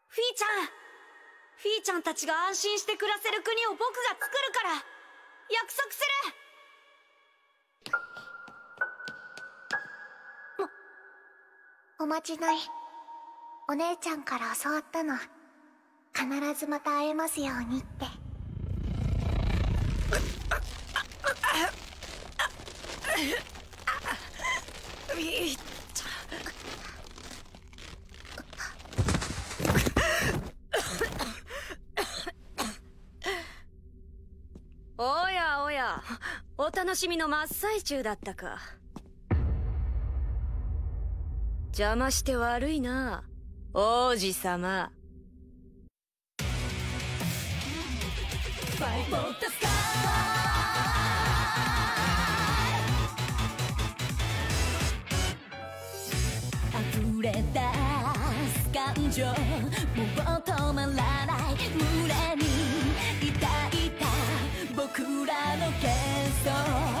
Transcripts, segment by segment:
フィーちゃん、フィーちゃんたちが安心して暮らせる国を僕が作るから約束する。 おまじない、お姉ちゃんから教わったの。必ずまた会えますようにって。 フィーちゃん。おやおや、お楽しみの真っ最中だったか。邪魔して悪いな、王子様。 溢れ出す感情、もう止まらない胸に抱いた僕らの幻想、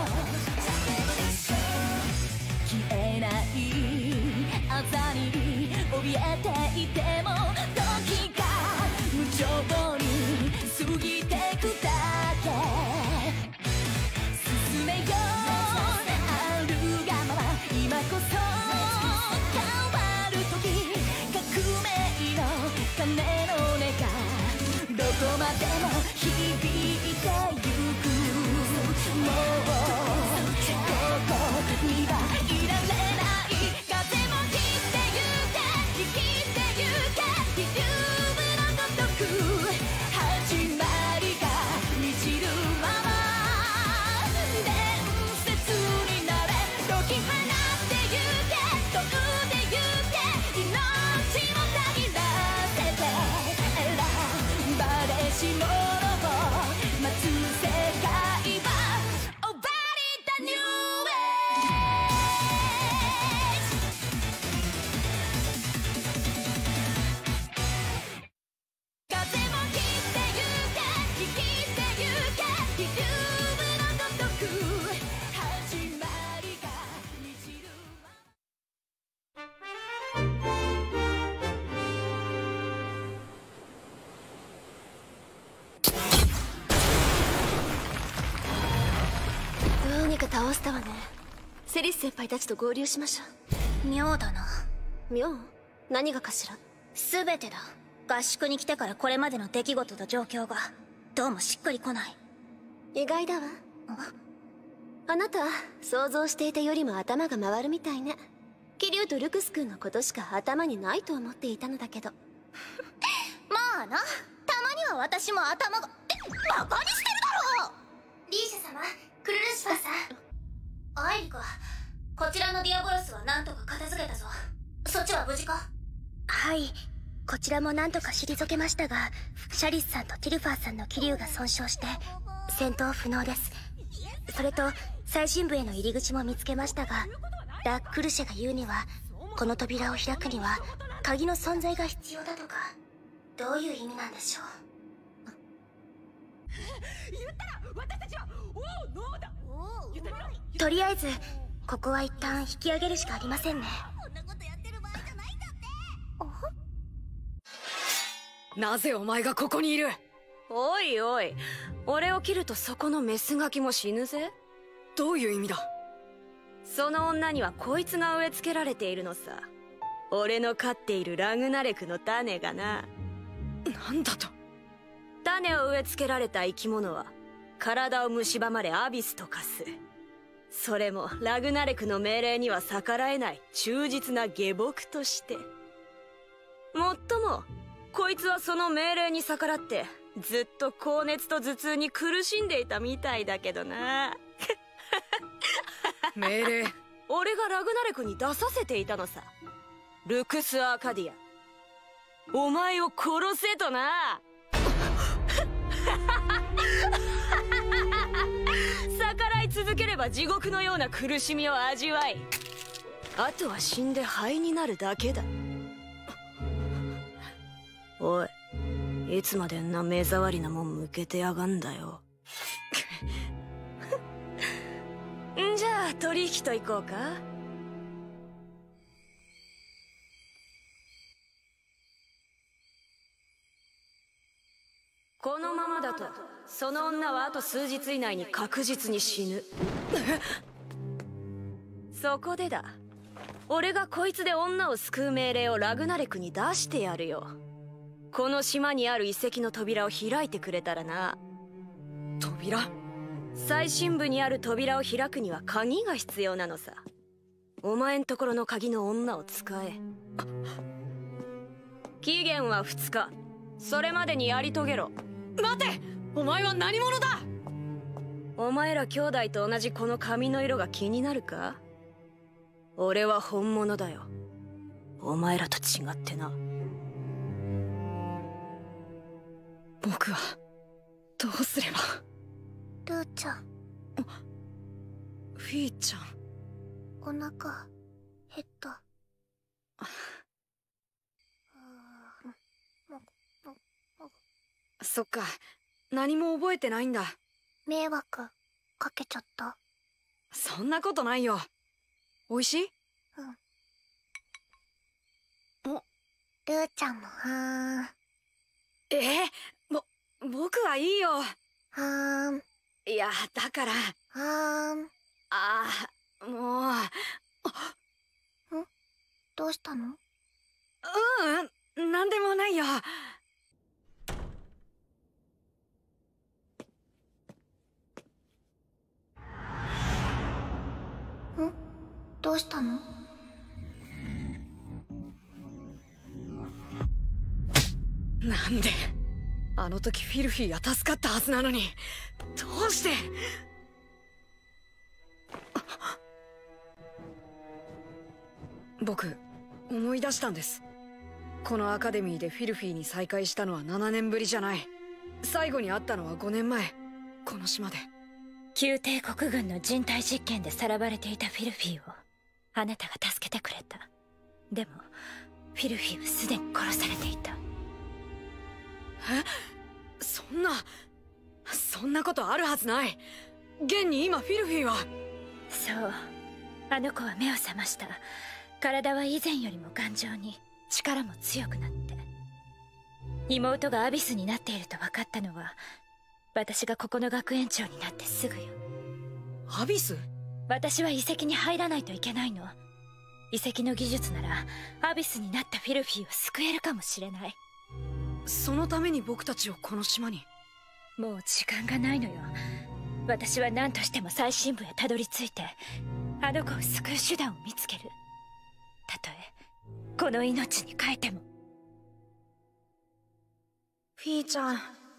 消えないあざに怯えていても時が無情に過ぎてくだけ。進めようあるがまま、今こそ変わる時、革命の鐘の音がどこまでも響いてゆく。もうここにはいられない。風も切ってゆけ、生きてゆけ、理由のごとく始まりが満ちるまま、伝説になれ、解き放ってゆけ、飛んでゆけ、命もたぎらせて選ばれし者を待つ世界は終わりだ、ニューエイジ。風も切ってゆけ、生きてゆけ、理由のごとく始まりが満ちる。 どうにか倒したわね。セリス先輩たちと合流しましょう。 妙だな。 妙？何がかしら。 全てだ。合宿に来てからこれまでの出来事と状況がどうもしっくりこない。 意外だわ。あなた想像していたよりも頭が回るみたいね。キリュウとルクス君のことしか頭にないと思っていたのだけど。 まあな、たまには私も頭がってバカにしてるだろ。リーシャ様、クルルシファーさん、アイリカ、こちらのディアボロスはなんとか片付けたぞ。そっちは無事か。はい、こちらもなんとか退けましたが、シャリスさんとティルファーさんの気流が損傷して戦闘不能です。それと最深部への入り口も見つけましたが、ラックルシェが言うにはこの扉を開くには鍵の存在が必要だとか。どういう意味なんでしょう。とりあえずここは一旦引き上げるしかありませんね。 なぜお前がここにいる。おいおい、俺を切るとそこのメスガキも死ぬぜ。どういう意味だ。その女にはこいつが植え付けられているのさ。俺の飼っているラグナレクの種がな。なんだと。種を植え付けられた生き物は体を蝕まれアビスと化す。それもラグナレクの命令には逆らえない忠実な下僕として。もっともこいつはその命令に逆らってずっと高熱と頭痛に苦しんでいたみたいだけどな。命令？俺がラグナレクに出させていたのさ。ルクス・アーカディア、お前を殺せとな。逆らい続ければ地獄のような苦しみを味わい、あとは死んで灰になるだけだ。おい、いつまでんな目障りなもん向けてやがんだよ。んじゃあ取引と行こうか。 このままだとその女はあと数日以内に確実に死ぬ。そこでだ、俺がこいつで女を救う命令をラグナレクに出してやるよ。この島にある遺跡の扉を開いてくれたらな。 扉？ 最深部にある扉を開くには鍵が必要なのさ。お前んところの鍵の女を使え。期限は2日。それまでにやり遂げろ。 待て！お前は何者だ！ お前ら兄弟と同じこの髪の色が気になるか？俺は本物だよ。お前らと違ってな。 僕はどうすれば。 ルーちゃん。 フィーちゃん。 お腹減った。 そっか、何も覚えてないんだ。 迷惑かけちゃった。 そんなことないよ。美味しい？ うん。ルーちゃんもはーん。僕はいいよ。 はーん。 いや、だから。 はーん。 もう。 どうしたの？ なんでもないよ。 どうしたの？ なんであの時フィルフィーが助かったはずなのに、どうして。僕思い出したんです。このアカデミーでフィルフィーに再会したのは7年ぶりじゃない。最後に会ったのは5年前、この島で。 宮廷国軍の人体実験でさらわれていたフィルフィーをあなたが助けてくれた。でもフィルフィーはすでに殺されていた。 そんなことあるはずない。現に今フィルフィーは。 そう、あの子は目を覚ました。体は以前よりも頑丈に、力も強くなって。妹がアビスになっていると分かったのは私がここの学園長になってすぐよ。 アビス？ 私は遺跡に入らないといけないの。遺跡の技術ならアビスになったフィルフィーを救えるかもしれない。 そのために僕たちをこの島に。 もう時間がないのよ。私は何としても最深部へたどり着いてあの子を救う手段を見つける。たとえこの命に変えても。 フィーちゃん、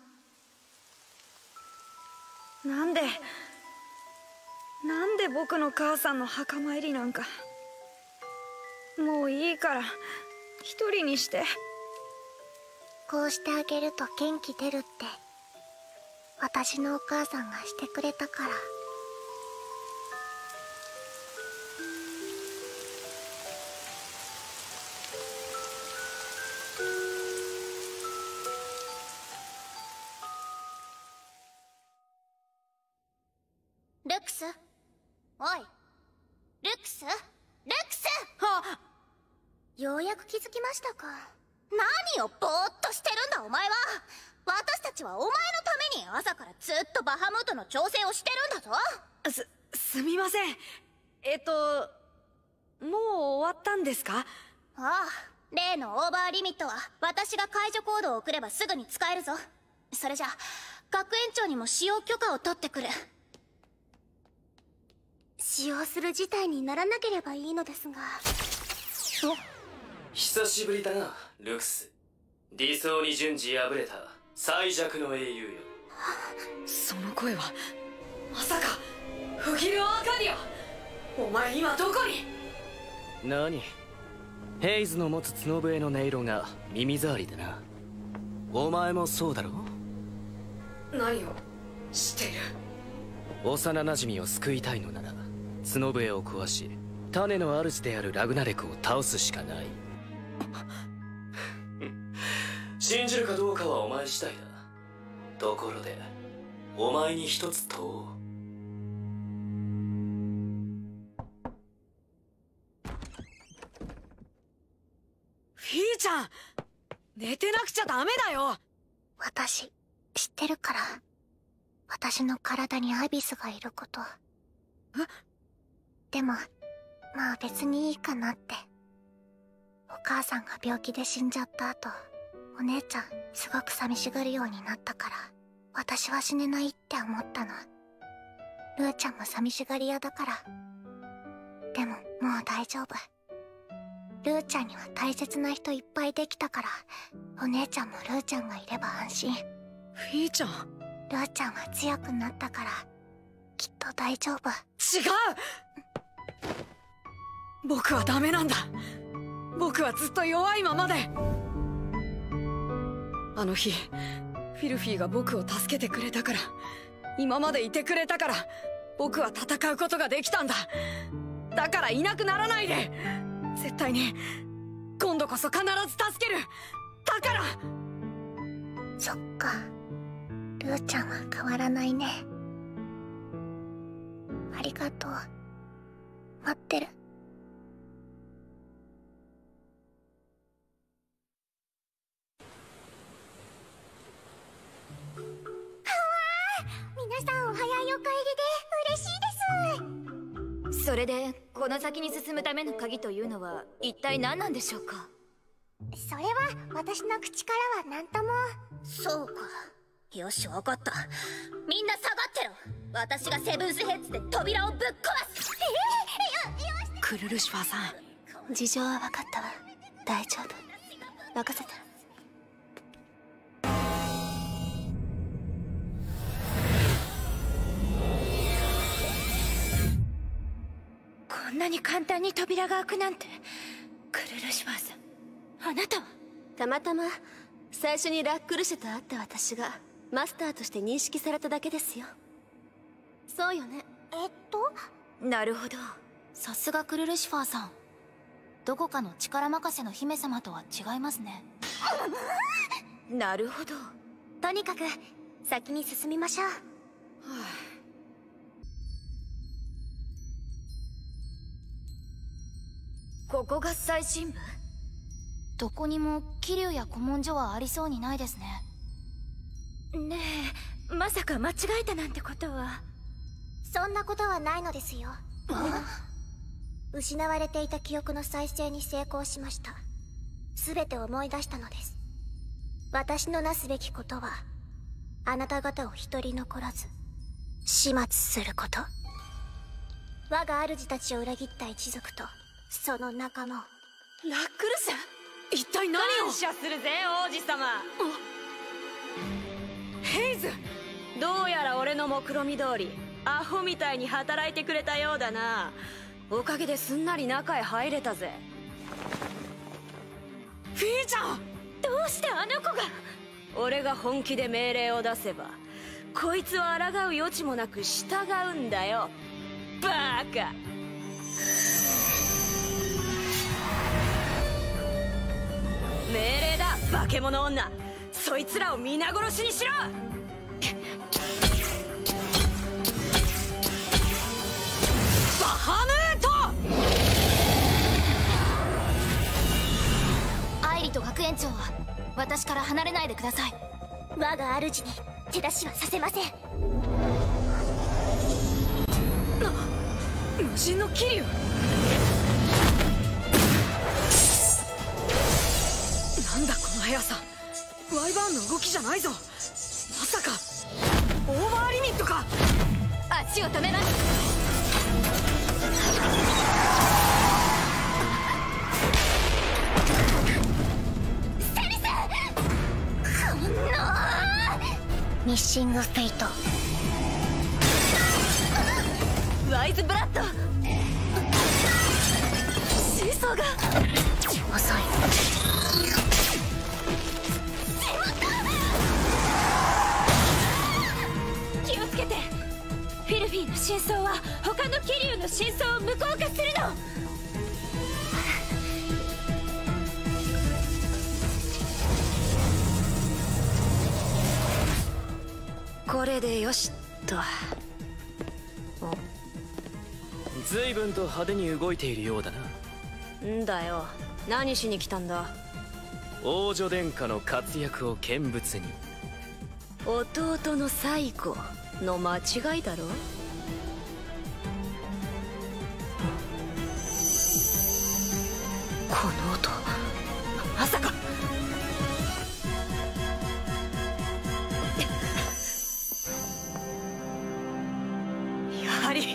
なんで僕の母さんの墓参りなんか。もういいから一人にして。 こうしてあげると元気出るって私のお母さんがしてくれたから。ルクス、おい、ルクス、ルクス。ようやく気づきましたか。何をぼーっとしてるんだお前は。私たちはお前のために朝からずっとバハムートの調整をしてるんだぞ。 すみません。もう終わったんですか？ ああ、例のオーバーリミットは私が解除コードを送ればすぐに使えるぞ。それじゃ学園長にも使用許可を取ってくる。使用する事態にならなければいいのですが。 久しぶりだな、ルクス。理想に順次敗れた最弱の英雄よ。 その声はまさかフギル・アーカディア。お前今どこに？ 何？ヘイズの持つ角笛の音色が耳障りだな。お前もそうだろ？ 何をしている？ 幼馴染を救いたいのなら角笛を壊し種の主であるラグナレクを倒すしかない。信じるかどうかはお前次第だ。ところでお前に一つ問おう。 フィーちゃん、寝てなくちゃダメだよ。 私知ってるから。私の体にアビスがいること。でも、まあ別にいいかなって。お母さんが病気で死んじゃった後、お姉ちゃんすごく寂しがるようになったから、私は死ねないって思ったの。ルーちゃんも寂しがり屋だから。でももう大丈夫。ルーちゃんには大切な人いっぱいできたから、お姉ちゃんもルーちゃんがいれば安心。 フィーちゃん。 ルーちゃんは強くなったから、きっと大丈夫。 違う。僕はダメなんだ。僕はずっと弱いままで。あの日フィルフィーが僕を助けてくれたから、今までいてくれたから、僕は戦うことができたんだ。だからいなくならないで。絶対に今度こそ必ず助ける。だから。 そっか、ルーちゃんは変わらないね。ありがとう。待ってる。皆さんお早いお帰りで嬉しいです。 それでこの先に進むための鍵というのは一体何なんでしょうか？ それは私の口からは何とも。 そうか。よし、わかった。みんな下がってろ。私がセブンスヘッズで扉をぶっ壊す。 クルルシファーさん、事情は分かったわ。大丈夫、任せた。 こんなに簡単に扉が開くなんて。クルルシファーさん、あなたは？ たまたま最初にラックルシェと会った私がマスターとして認識されただけですよ。そうよね。 なるほど。さすがクルルシファーさん。どこかの力任せの姫様とは違いますね。なるほど。 とにかく先に進みましょう。 ここが最深部？どこにも桐生や古文書はありそうにないですね。ねえ、まさか間違えたなんてことは。 そんなことはないのですよ。失われていた記憶の再生に成功しました。全て思い出したのです。私のなすべきことは、あなた方を一人残らず始末すること。我が主たちを裏切った一族とその仲間を。 ラックルシェ、一体何を？ 感謝するぜ王子様。 ヘイズ。 どうやら俺の目論見通りアホみたいに働いてくれたようだな。おかげですんなり中へ入れたぜ。 フィーちゃん、 どうしてあの子が？俺が本気で命令を出せばこいつは抗う余地もなく従うんだよ。バーカ。命令だ、化け物女。そいつらを皆殺しにしろ。バハムート。 アイリと学園長は私から離れないでください。 我が主に手出しはさせません。 無人の桐生。なんだこの速さ。ワイバーンの動きじゃないぞ。まさかオーバーリミットか。 足を止めます。 セリス！こんなミッシングフェイト。 ワイズブラッド。シーソーが遅い。 気をつけて。フィルフィーの真相は他の桐生の真相を無効化するの。 これでよしっと。 随分と派手に動いているようだな。 んだよ、何しに来たんだ？ 王女殿下の活躍を見物に。 弟の最後の間違いだろ。この音、まさか。やはり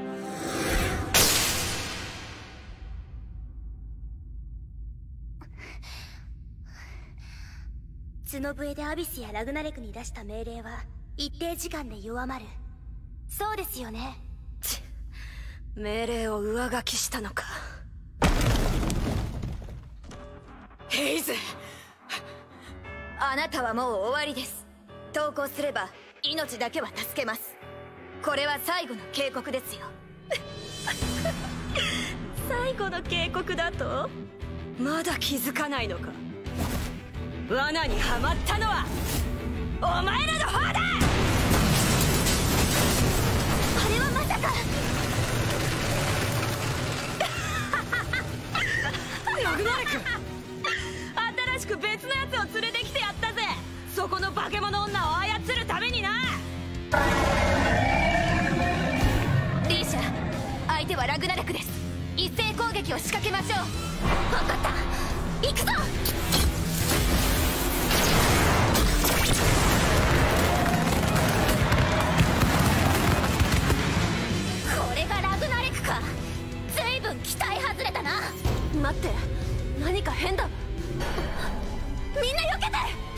角笛でアビスやラグナレクに出した命令は一定時間で弱まる。そうですよね。 命令を上書きしたのか。ヘイズ、あなたはもう終わりです。投降すれば命だけは助けます。これは最後の警告ですよ。最後の警告だと？まだ気づかないのか。罠にはまったのはお前らの方だ。 あれはまさか。 ラグナレク、新しく別のやつを連れてきてやったぜ。そこの化け物女を操るためにな。 リーシャ、相手はラグナレクです。一斉攻撃を仕掛けましょう。分かった、行くぞ。これがラグナレクか。随分期待外れたな。待って、何か変だ。みんな避けて。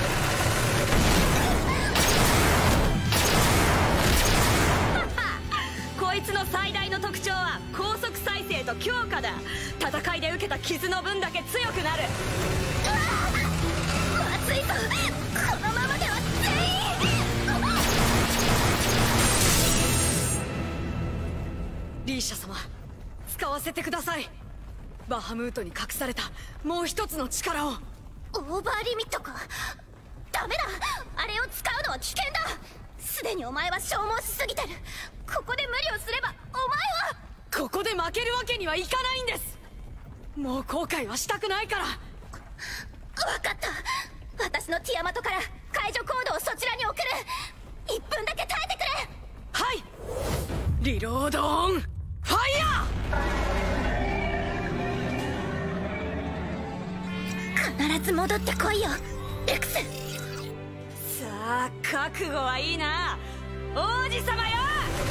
こいつの最大の特徴は高速再生と強化だ。戦いで受けた傷の分だけ強くなる。 まずいぞ、このままでは全員。 リーシャ様、使わせてください。バハムートに隠されたもう一つの力を。 オーバーリミットか。ダメだ、あれを使うのは危険だ。すでにお前は消耗しすぎてる。ここで無理をすればお前は。 ここで負けるわけにはいかないんです。もう後悔はしたくないから。 分かった、私のティアマトから解除コードをそちらに送る。1分だけ耐えてくれ。 はい、リロードオンファイヤー。必ず戻ってこいよルクス。 さあ覚悟はいいな王子様よ。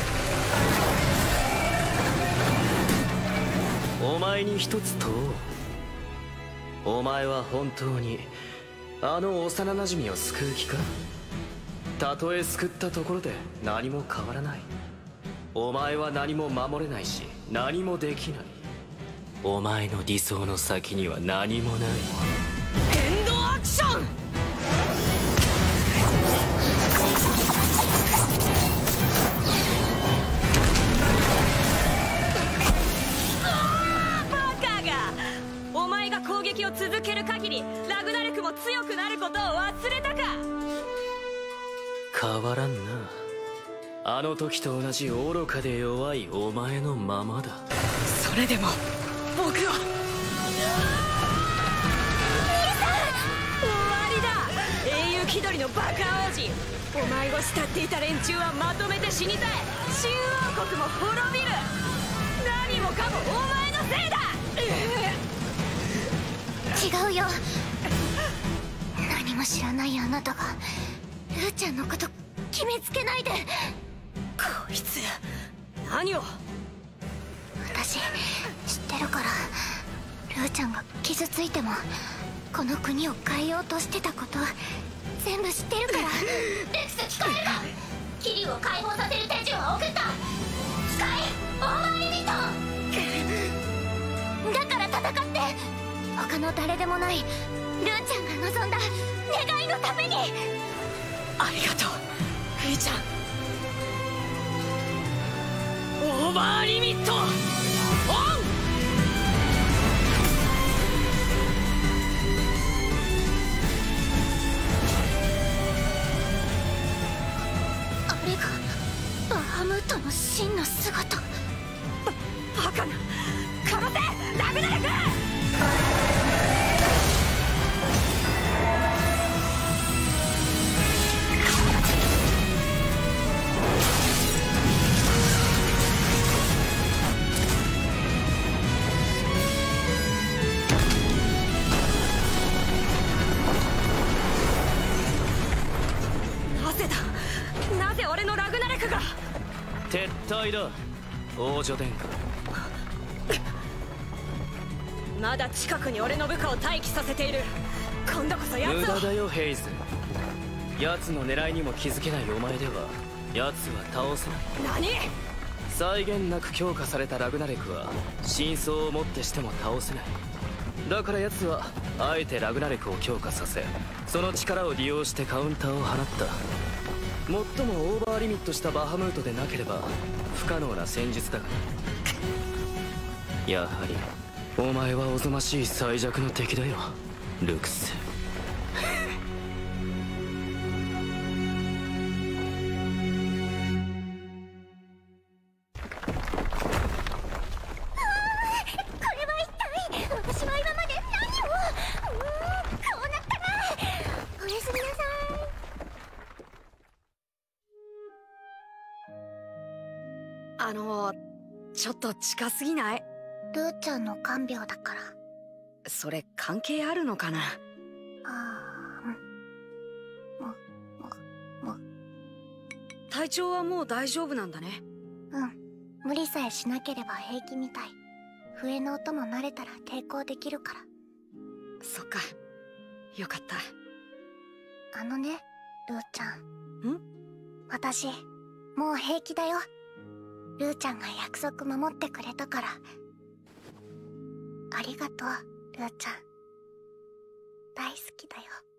お前に一つ問おう。お前は本当にあの幼なじみを救う気か。たとえ救ったところで何も変わらない。お前は何も守れないし何もできない。お前の理想の先には何もない。 エンドアクション。 お前が攻撃を続ける限りラグナレクも強くなることを忘れたか。 変わらんな。あの時と同じ愚かで弱いお前のままだ。 それでも僕は。 終わりだ、英雄気取りのバカ王子。お前を慕っていた連中はまとめて死にたい。新王国も滅びる。何もかもお前のせいだ。 違うよ、何も知らないあなたがルーちゃんのこと決めつけないで。 こいつ何を。 私知ってるから。ルーちゃんが傷ついてもこの国を変えようとしてたこと全部知ってるから。 ルクス聞こえるか。キリュウを解放させる手順を送った。使えオーバーリミット。 だから戦って。他の誰でもないルーちゃんが望んだ願いのために。 ありがとうフィーちゃん。オーバーリミットオン。 あれがバハムートの真の姿。 バカな。殺せラグナレク。 撤退だ王女殿下。 まだ近くに俺の部下を待機させている。今度こそ奴を。 無駄だよヘイズ。奴の狙いにも気づけないお前では奴は倒せない。 何？ 際限なく強化されたラグナレクは真相をもってしても倒せない。だから奴はあえてラグナレクを強化させ、その力を利用してカウンターを放った。最もオーバーリミットしたバハムートでなければ不可能な戦術だがな。やはりお前はおぞましい最弱の敵だよルクス。 ちょっと近すぎない？ ルーちゃんの看病だから。 それ関係あるのかな？体調はもう大丈夫なんだね。 うん、無理さえしなければ平気みたい。笛の音も慣れたら抵抗できるから。 そっか、よかった。 ルーちゃん。 ん？ 私もう平気だよ。ルーちゃんが約束守ってくれたから。ありがとうルーちゃん。大好きだよ。